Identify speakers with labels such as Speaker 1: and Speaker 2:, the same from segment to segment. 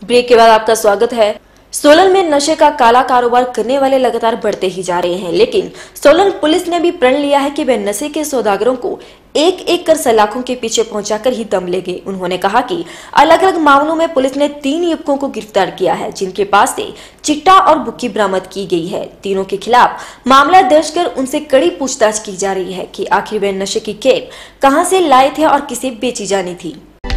Speaker 1: Break के बाद आपका स्वागत है। सोलन में नशे का काला कारोबार करने वाले लगातार बढ़ते ही जा रहे हैं, लेकिन सोलन पुलिस ने भी प्रण लिया है कि वे नशे के सौदागरों को एक एक कर सलाखों के पीछे पहुंचाकर ही दम लेंगे। उन्होंने कहा कि अलग अलग मामलों में पुलिस ने 3 युवकों को गिरफ्तार किया है, जिनके पास से चिट्टा और बुक्की बरामद की गई है। तीनों के खिलाफ मामला दर्ज कर उनसे कड़ी पूछताछ की जा रही है कि आखिर वे नशे की खेप कहां से लाए थे और किसे बेची जानी थी।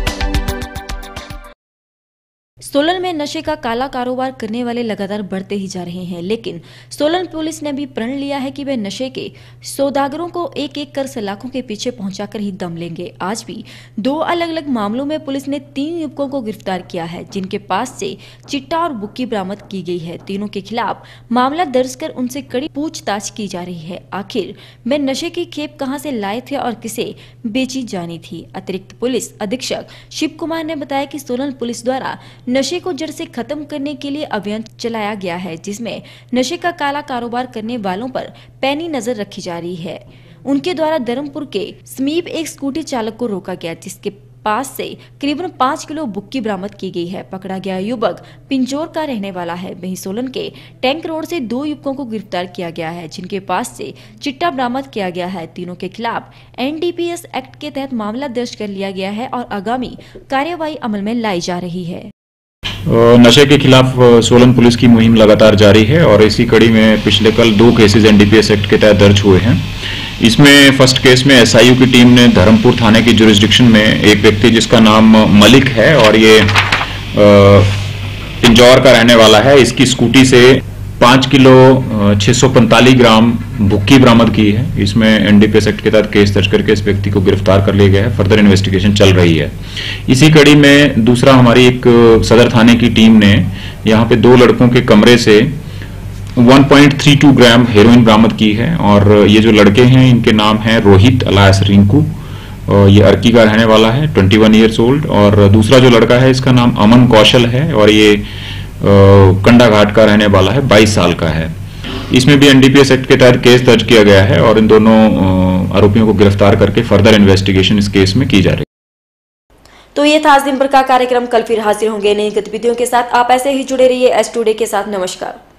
Speaker 1: सोलन में नशे का काला कारोबार करने वाले लगातार बढ़ते ही जा रहे हैं, लेकिन सोलन पुलिस ने भी प्रण लिया है कि वे नशे के सौदागरों को एक एक कर सलाखों के पीछे पहुंचाकर ही दम लेंगे। आज भी 2 अलग अलग मामलों में पुलिस ने 3 युवकों को गिरफ्तार किया है, जिनके पास से चिट्टा और बुक्की बरामद की गई है। तीनों के खिलाफ मामला दर्ज कर उनसे कड़ी पूछताछ की जा रही है। आखिर वे नशे की खेप कहां से लाए थे और किसे बेची जानी थी। अतिरिक्त पुलिस अधीक्षक शिव कुमार ने बताया कि सोलन पुलिस द्वारा नशे को जड़ से खत्म करने के लिए अभियान चलाया गया है, जिसमें नशे का काला कारोबार करने वालों पर पैनी नजर रखी जा रही है। उनके द्वारा धर्मपुर के समीप एक स्कूटी चालक को रोका गया, जिसके पास से करीबन 5 किलो बुक्की बरामद की गई है। पकड़ा गया युवक पिंजौर का रहने वाला है। वहीं सोलन के टैंक रोड से 2 युवकों को गिरफ्तार किया गया है, जिनके पास से चिट्टा बरामद किया गया है। तीनों के खिलाफ NDPS एक्ट के तहत मामला दर्ज कर लिया गया है और आगामी कार्यवाही अमल में लाई जा रही है।
Speaker 2: नशे के खिलाफ सोलन पुलिस की मुहिम लगातार जारी है और इसी कड़ी में पिछले कल 2 केसेस NDPS एक्ट के तहत दर्ज हुए हैं। इसमें फर्स्ट केस में SIU की टीम ने धर्मपुर थाने की जुरिस्डिक्शन में एक व्यक्ति जिसका नाम मलिक है और ये पिंजौर का रहने वाला है, इसकी स्कूटी से 5 किलो 645 ग्राम बुक्की बरामद की है। इसमें NDPS एक्ट के तहत केस दर्ज करके इस व्यक्ति को गिरफ्तार कर लिया गया है। फर्दर इन्वेस्टिगेशन चल रही है। इसी कड़ी में दूसरा हमारी एक सदर थाने की टीम ने यहाँ पे 2 लड़कों के कमरे से 1.32 ग्राम हेरोइन बरामद की है और ये जो लड़के हैं इनके नाम है रोहित अलायस रिंकू, ये अर्की का रहने वाला है, 21 ईयर्स ओल्ड। और दूसरा जो लड़का है इसका नाम अमन कौशल है और ये कंडा घाट का रहने वाला है, 22 साल का है। इसमें भी NDPS एक्ट के तहत केस दर्ज किया गया है और इन दोनों आरोपियों को गिरफ्तार करके फर्दर इन्वेस्टिगेशन इस केस में की जा रही है।
Speaker 1: तो ये था आज दिन भर का कार्यक्रम। कल फिर हाजिर होंगे नई गतिविधियों के साथ। आप ऐसे ही जुड़े रहिए S टुडे के साथ। नमस्कार।